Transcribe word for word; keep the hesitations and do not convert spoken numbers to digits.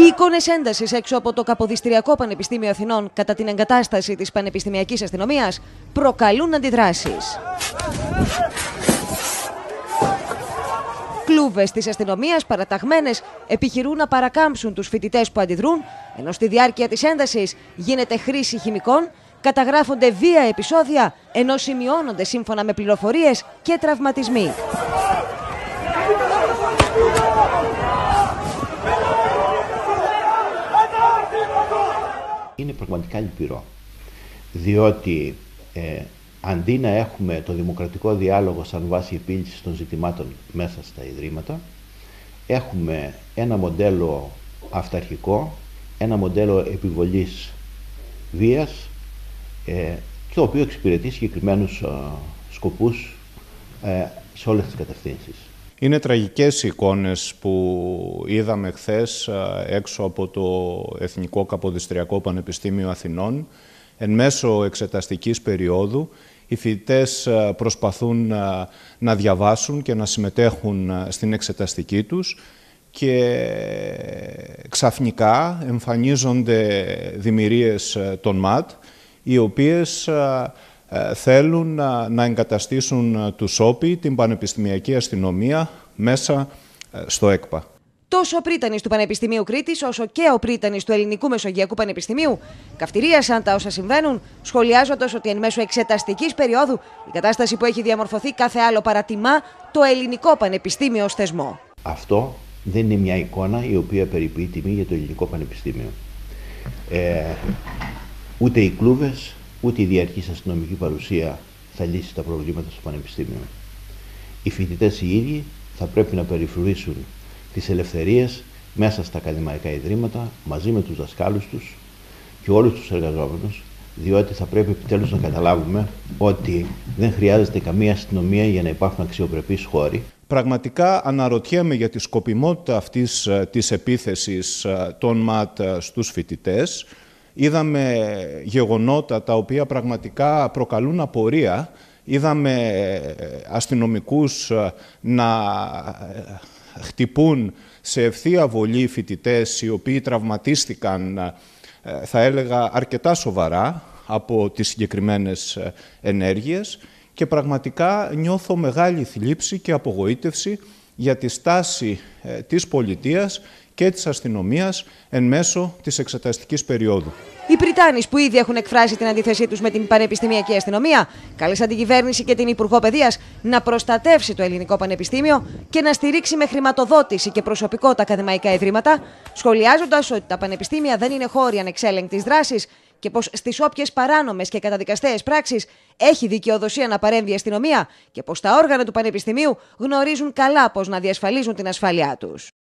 Οι εικόνες έντασης έξω από το Καποδιστριακό Πανεπιστήμιο Αθηνών κατά την εγκατάσταση της πανεπιστημιακής αστυνομίας προκαλούν αντιδράσεις. Κλούβες της αστυνομίας παραταγμένες επιχειρούν να παρακάμψουν τους φοιτητές που αντιδρούν, ενώ στη διάρκεια της έντασης γίνεται χρήση χημικών, καταγράφονται βία επεισόδια, ενώ σημειώνονται σύμφωνα με πληροφορίες και τραυματισμοί. Είναι πραγματικά λυπηρό, διότι ε, αντί να έχουμε το δημοκρατικό διάλογο σαν βάση επίλυσης των ζητημάτων μέσα στα ιδρύματα, έχουμε ένα μοντέλο αυταρχικό, ένα μοντέλο επιβολής βίας, ε, το οποίο εξυπηρετεί συγκεκριμένους ε, σκοπούς ε, σε όλες τις κατευθύνσεις. Είναι τραγικές οι εικόνες που είδαμε χθες έξω από το Εθνικό Καποδιστριακό Πανεπιστήμιο Αθηνών. Εν μέσω εξεταστικής περίοδου, οι φοιτητές προσπαθούν να διαβάσουν και να συμμετέχουν στην εξεταστική τους και ξαφνικά εμφανίζονται δημιουργίες των ΜΑΤ, οι οποίες θέλουν να, να εγκαταστήσουν τους ΟΠΗ, την Πανεπιστημιακή Αστυνομία, μέσα στο ΕΚΠΑ. Τόσο ο πρίτανης του Πανεπιστημίου Κρήτης, όσο και ο πρίτανης του Ελληνικού Μεσογειακού Πανεπιστημίου καυτηρίασαν τα όσα συμβαίνουν, σχολιάζοντας ότι εν μέσω εξεταστικής περίοδου η κατάσταση που έχει διαμορφωθεί κάθε άλλο παρατιμά το Ελληνικό Πανεπιστήμιο ως θεσμό. Αυτό δεν είναι μια εικόνα η οποία περιποιεί τιμή για το Ελληνικό Πανεπιστήμιο. Ε, ούτε οι κλούβες, ούτε η διαρκής αστυνομική παρουσία θα λύσει τα προβλήματα στο Πανεπιστήμιο. Οι φοιτητές οι ίδιοι θα πρέπει να περιφρουρήσουν τις ελευθερίες μέσα στα ακαδημαϊκά ιδρύματα, μαζί με τους δασκάλους τους και όλους τους εργαζόμενους, διότι θα πρέπει επιτέλους να καταλάβουμε ότι δεν χρειάζεται καμία αστυνομία για να υπάρχουν αξιοπρεπείς χώροι. Πραγματικά αναρωτιέμαι για τη σκοπιμότητα αυτής της επίθεσης των ΜΑΤ στους φοιτητές. Είδαμε γεγονότα τα οποία πραγματικά προκαλούν απορία. Είδαμε αστυνομικούς να χτυπούν σε ευθεία βολή φοιτητές οι οποίοι τραυματίστηκαν, θα έλεγα, αρκετά σοβαρά από τις συγκεκριμένες ενέργειες και πραγματικά νιώθω μεγάλη θλίψη και απογοήτευση για τη στάση της πολιτείας και της αστυνομίας εν μέσω της εξεταστικής περίοδου. Οι Πριτάνης που ήδη έχουν εκφράσει την αντίθεσή τους με την Πανεπιστημιακή Αστυνομία κάλεσαν την κυβέρνηση και την Υπουργό Παιδείας να προστατεύσει το Ελληνικό Πανεπιστήμιο και να στηρίξει με χρηματοδότηση και προσωπικό τα ακαδημαϊκά ιδρύματα, σχολιάζοντας ότι τα πανεπιστήμια δεν είναι χώροι ανεξέλεγκτης δράσης και πως στις όποιες παράνομες και καταδικαστέες πράξεις έχει δικαιοδοσία να παρέμβει η αστυνομία και πως τα όργανα του Πανεπιστημίου γνωρίζουν καλά πώς να διασφαλίζουν την ασφάλειά τους.